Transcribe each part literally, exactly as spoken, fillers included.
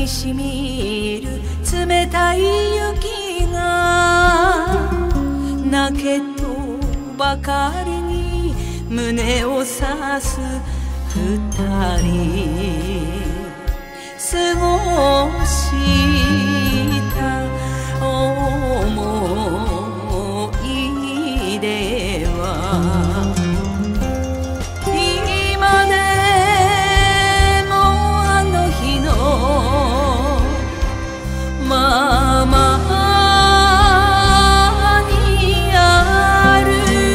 にしみる冷たい雪が泣けとばかりに胸を刺す二人過ごした思い出は今でもあの日のままにある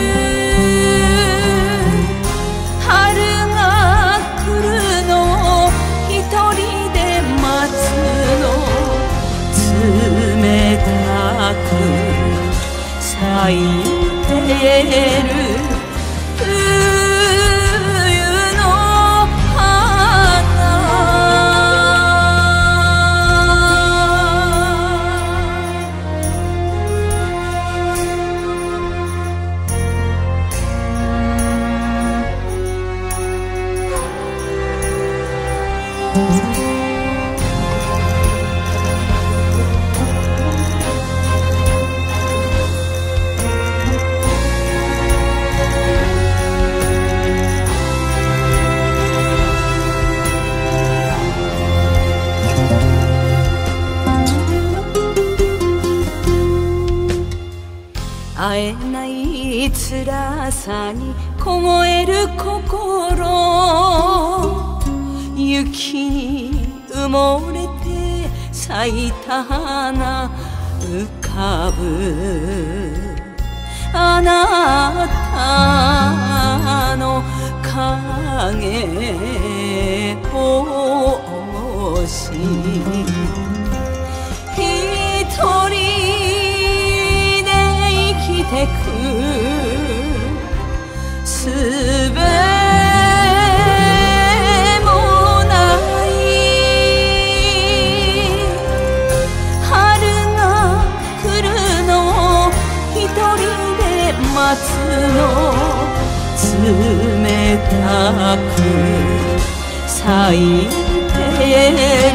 春が来るのを一人で待つの冷たく咲いてる冬の花会えない辛さに凍える心雪に埋もれて咲いた花浮かぶあなたの影をし一人てくすべもない春が来るのを一人で待つの冷たく咲いてる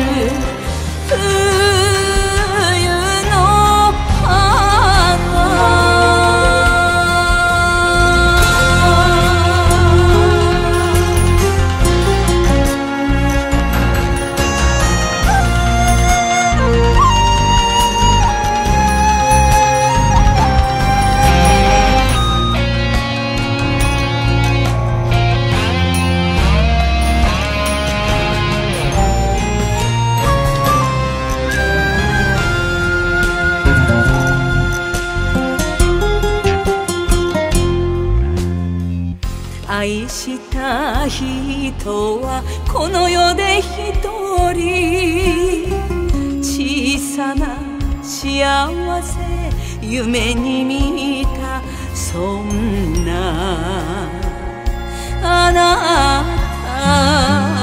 愛した人はこの世で一人小さな幸せ夢に見たそんなあなた